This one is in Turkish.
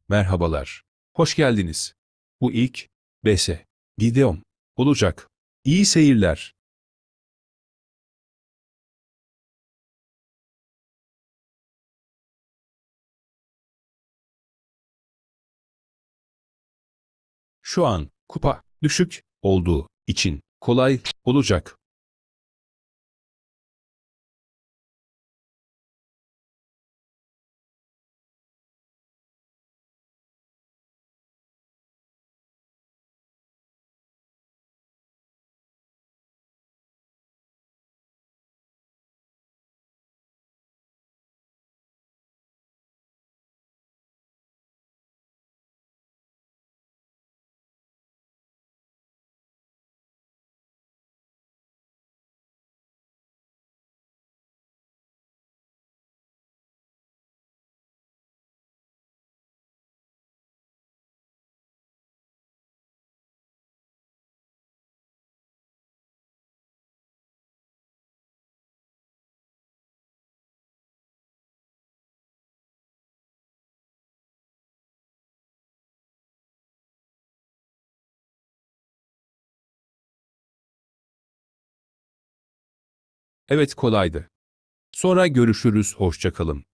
Merhabalar. Hoş geldiniz. Bu ilk BS videom olacak. İyi seyirler. Şu an kupa düşük olduğu için kolay olacak. Evet, kolaydı. Sonra görüşürüz. Hoşça kalın.